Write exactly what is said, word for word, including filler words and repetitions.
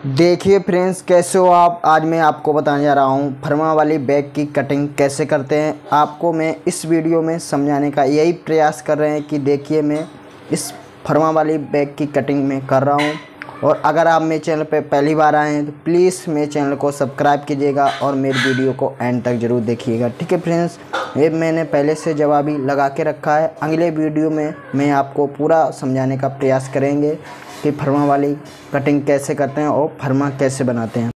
देखिए फ्रेंड्स, कैसे हो आप। आज मैं आपको बताने जा रहा हूँ फर्मा वाली बैग की कटिंग कैसे करते हैं। आपको मैं इस वीडियो में समझाने का यही प्रयास कर रहे हैं कि देखिए मैं इस फर्मा वाली बैग की कटिंग में कर रहा हूँ। और अगर आप मेरे चैनल पर पहली बार आए हैं तो प्लीज़ मेरे चैनल को सब्सक्राइब कीजिएगा और मेरे वीडियो को एंड तक ज़रूर देखिएगा। ठीक है फ्रेंड्स, ये मैंने पहले से जवाबी लगा के रखा है। अगले वीडियो में मैं आपको पूरा समझाने का प्रयास करेंगे कि फर्मा वाली कटिंग कैसे करते हैं और फर्मा कैसे बनाते हैं।